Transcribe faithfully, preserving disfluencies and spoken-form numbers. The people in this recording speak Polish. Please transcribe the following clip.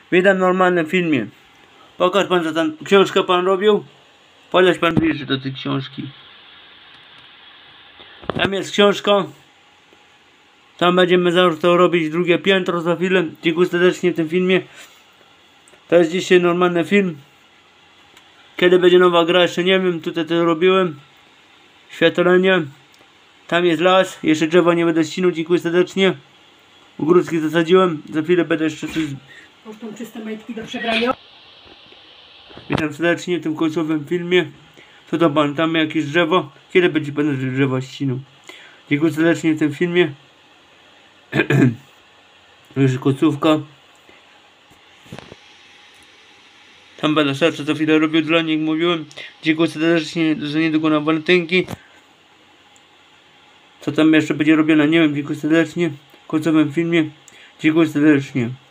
Witam w normalnym filmie. Pokaż pan, co tam książkę pan robił? Poleć pan bliżej do tej książki. Tam jest książka. Tam będziemy zaraz to robić drugie piętro za chwilę. Dziękuję serdecznie w tym filmie. To jest dzisiaj normalny film. Kiedy będzie nowa gra, jeszcze nie wiem. Tutaj to robiłem. Świetlenie. Tam jest las. Jeszcze drzewa nie będę ścinał. Dziękuję serdecznie. Ogródki zasadziłem. Za chwilę będę jeszcze coś... Pocztą czyste majtki do przebrania. Witam serdecznie w tym końcowym filmie. Co to pan? Tam jakieś drzewo? Kiedy będzie pan drzewa ścinał? Dziękuję serdecznie w tym filmie. Już końcówka. Tam będę serce co chwilę robił dla nich, mówiłem. Dziękuję serdecznie za niedługo na walentynki. Co tam jeszcze będzie robione? Nie wiem. Dziękuję serdecznie w końcowym filmie. Dziękuję serdecznie.